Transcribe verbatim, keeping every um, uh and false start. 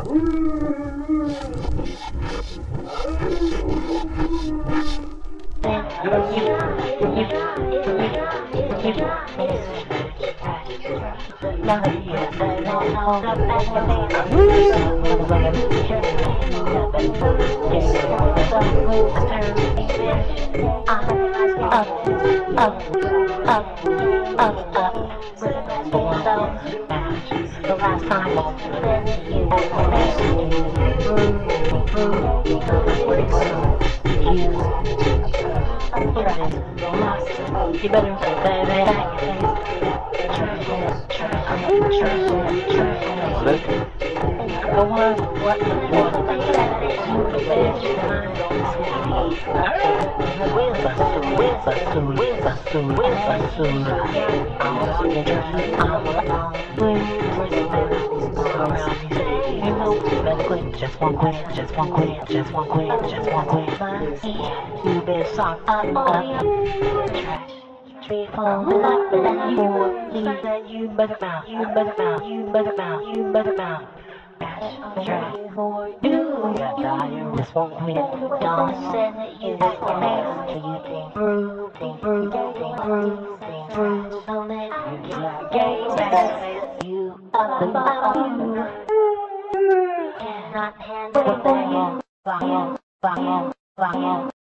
The last time you better say baby. Go on, what the fuck? Just one queen, just one queen, just one queen, just one queen. You better suck up, up. Three, four, five, four, you better, you better bounce, you better bounce, you better bounce, you better bounce. Three, four, you got tired. Just one queen, don't say that you got married. You think through, think through, think through, think through. Don't let you get gay. You up and up, you cannot handle it. Bang on, bang on, bang on, bang on.